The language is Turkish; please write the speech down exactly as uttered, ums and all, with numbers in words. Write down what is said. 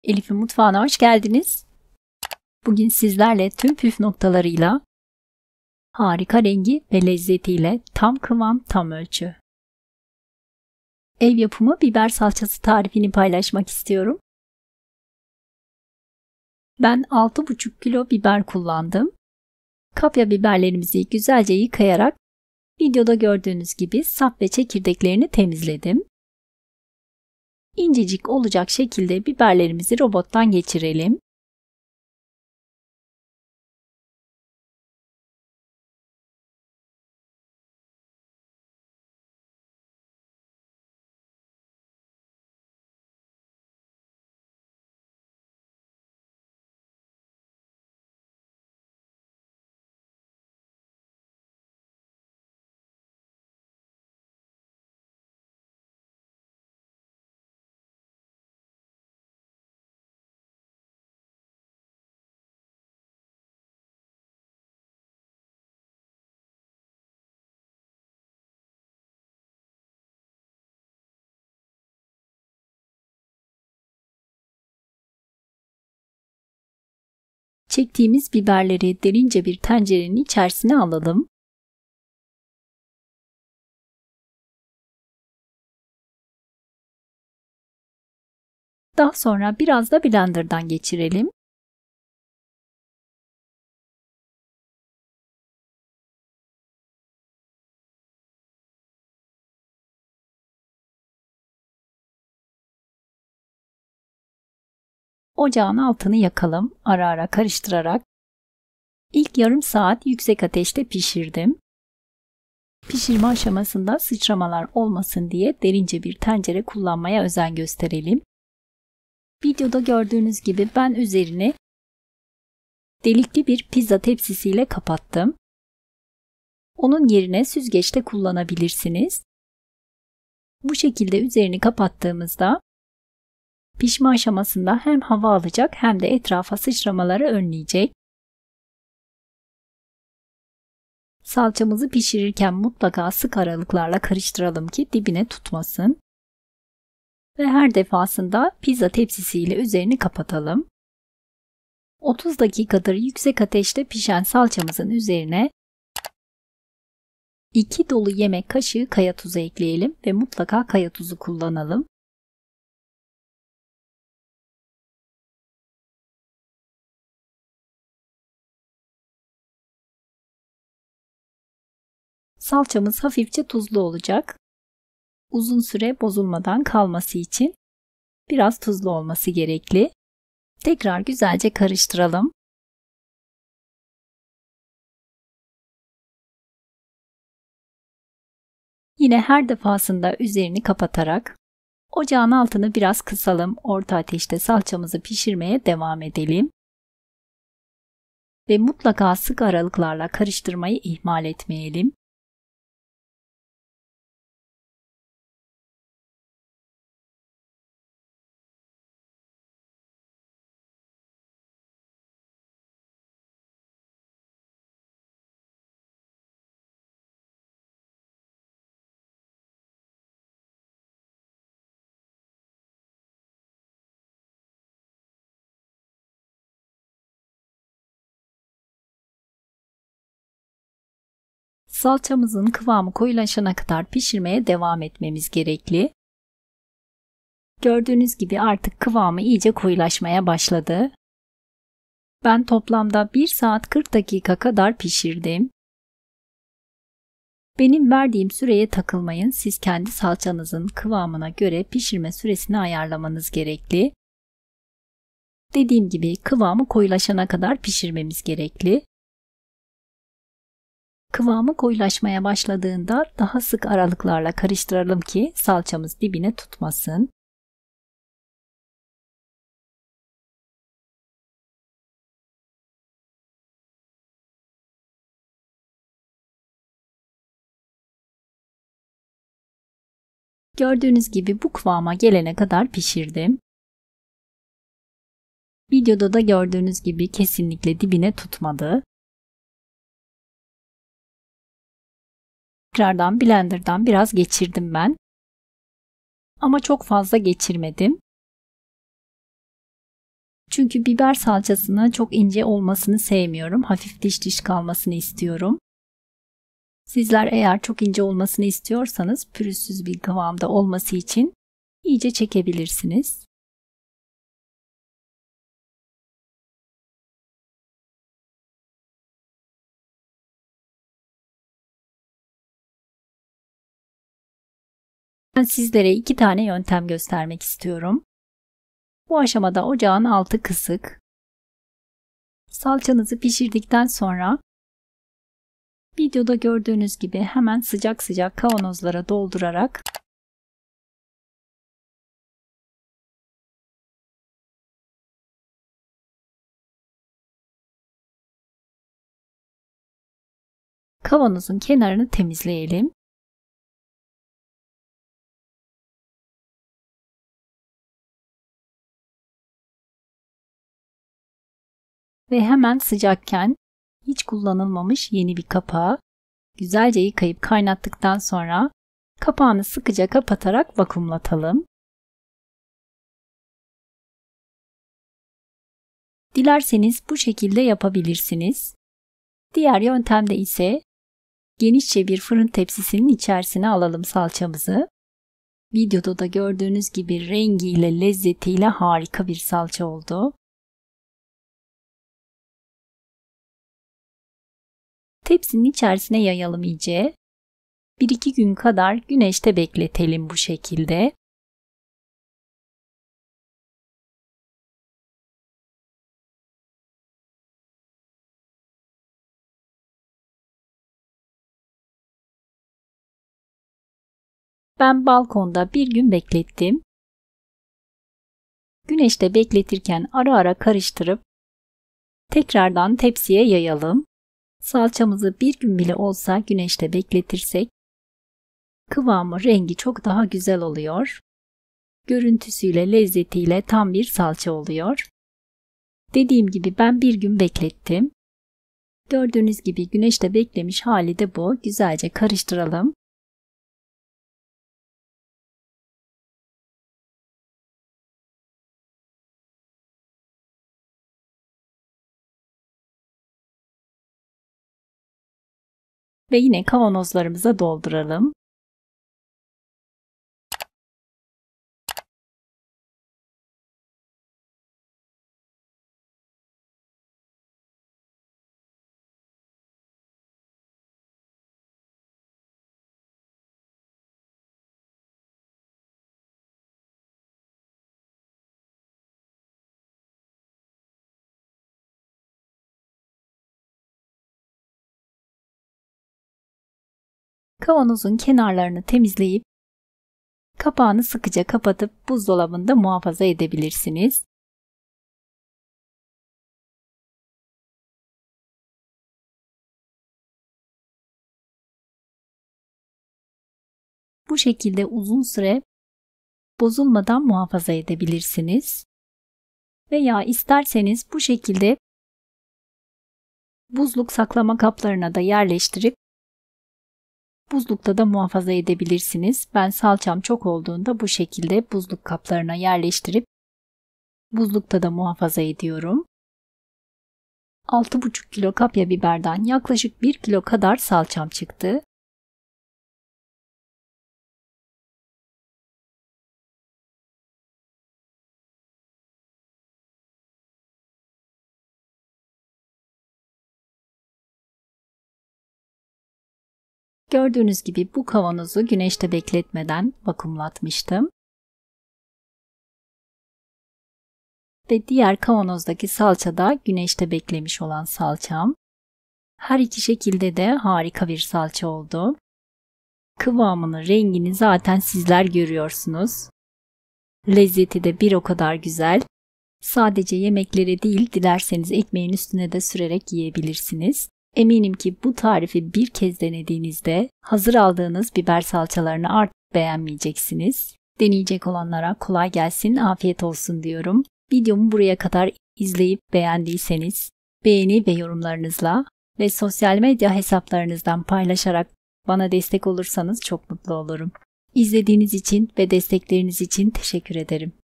Elif'in mutfağına hoş geldiniz. Bugün sizlerle tüm püf noktalarıyla, harika rengi ve lezzetiyle tam kıvam, tam ölçü. Ev yapımı biber salçası tarifini paylaşmak istiyorum. Ben altı buçuk kilo biber kullandım. Kapya biberlerimizi güzelce yıkayarak videoda gördüğünüz gibi sap ve çekirdeklerini temizledim. İncecik olacak şekilde biberlerimizi robottan geçirelim. Çektiğimiz biberleri derince bir tencerenin içerisine alalım. Daha sonra biraz da blenderdan geçirelim. Ocağın altını yakalım, ara ara karıştırarak. İlk yarım saat yüksek ateşte pişirdim. Pişirme aşamasında sıçramalar olmasın diye derince bir tencere kullanmaya özen gösterelim. Videoda gördüğünüz gibi ben üzerini delikli bir pizza tepsisiyle kapattım. Onun yerine süzgeçte kullanabilirsiniz. Bu şekilde üzerini kapattığımızda pişme aşamasında hem hava alacak hem de etrafa sıçramaları önleyecek. Salçamızı pişirirken mutlaka sık aralıklarla karıştıralım ki dibine tutmasın. Ve her defasında pizza tepsisiyle üzerini kapatalım. otuz dakikadır yüksek ateşte pişen salçamızın üzerine iki dolu yemek kaşığı kaya tuzu ekleyelim ve mutlaka kaya tuzu kullanalım. Salçamız hafifçe tuzlu olacak. Uzun süre bozulmadan kalması için biraz tuzlu olması gerekli. Tekrar güzelce karıştıralım. Yine her defasında üzerini kapatarak ocağın altını biraz kısalım. Orta ateşte salçamızı pişirmeye devam edelim. Ve mutlaka sık aralıklarla karıştırmayı ihmal etmeyelim. Salçamızın kıvamı koyulaşana kadar pişirmeye devam etmemiz gerekli. Gördüğünüz gibi artık kıvamı iyice koyulaşmaya başladı. Ben toplamda bir saat kırk dakika kadar pişirdim. Benim verdiğim süreye takılmayın. Siz kendi salçanızın kıvamına göre pişirme süresini ayarlamanız gerekli. Dediğim gibi kıvamı koyulaşana kadar pişirmemiz gerekli. Kıvamı koyulaşmaya başladığında daha sık aralıklarla karıştıralım ki salçamız dibine tutmasın. Gördüğünüz gibi bu kıvama gelene kadar pişirdim. Videoda da gördüğünüz gibi kesinlikle dibine tutmadı. Tekrardan blenderdan biraz geçirdim ben. Ama çok fazla geçirmedim. Çünkü biber salçasının çok ince olmasını sevmiyorum. Hafif diş diş kalmasını istiyorum. Sizler eğer çok ince olmasını istiyorsanız pürüzsüz bir kıvamda olması için iyice çekebilirsiniz. Ben sizlere iki tane yöntem göstermek istiyorum. Bu aşamada ocağın altı kısık. Salçanızı pişirdikten sonra videoda gördüğünüz gibi hemen sıcak sıcak kavanozlara doldurarak kavanozun kenarını temizleyelim. Ve hemen sıcakken hiç kullanılmamış yeni bir kapağı güzelce yıkayıp kaynattıktan sonra kapağını sıkıca kapatarak vakumlatalım. Dilerseniz bu şekilde yapabilirsiniz. Diğer yöntemde ise genişçe bir fırın tepsisinin içerisine alalım salçamızı. Videoda da gördüğünüz gibi rengiyle, lezzetiyle harika bir salça oldu. Tepsinin içerisine yayalım iyice. bir iki gün kadar güneşte bekletelim bu şekilde. Ben balkonda bir gün beklettim. Güneşte bekletirken ara ara karıştırıp tekrardan tepsiye yayalım. Salçamızı bir gün bile olsa güneşte bekletirsek kıvamı, rengi çok daha güzel oluyor. Görüntüsüyle, lezzetiyle tam bir salça oluyor. Dediğim gibi ben bir gün beklettim. Gördüğünüz gibi güneşte beklemiş hali de bu. Güzelce karıştıralım. Ve yine kavanozlarımıza dolduralım. Kavanozun kenarlarını temizleyip kapağını sıkıca kapatıp buzdolabında muhafaza edebilirsiniz. Bu şekilde uzun süre bozulmadan muhafaza edebilirsiniz. Veya isterseniz bu şekilde buzluk saklama kaplarına da yerleştirip buzlukta da muhafaza edebilirsiniz. Ben salçam çok olduğunda bu şekilde buzluk kaplarına yerleştirip buzlukta da muhafaza ediyorum. altı buçuk kilo kapya biberden yaklaşık bir kilo kadar salçam çıktı. Gördüğünüz gibi bu kavanozu güneşte bekletmeden vakumlatmıştım. Ve diğer kavanozdaki salça da güneşte beklemiş olan salçam. Her iki şekilde de harika bir salça oldu. Kıvamını, rengini zaten sizler görüyorsunuz. Lezzeti de bir o kadar güzel. Sadece yemeklere değil, dilerseniz ekmeğin üstüne de sürerek yiyebilirsiniz. Eminim ki bu tarifi bir kez denediğinizde hazır aldığınız biber salçalarını artık beğenmeyeceksiniz. Deneyecek olanlara kolay gelsin, afiyet olsun diyorum. Videomu buraya kadar izleyip beğendiyseniz beğeni ve yorumlarınızla ve sosyal medya hesaplarınızdan paylaşarak bana destek olursanız çok mutlu olurum. İzlediğiniz için ve destekleriniz için teşekkür ederim.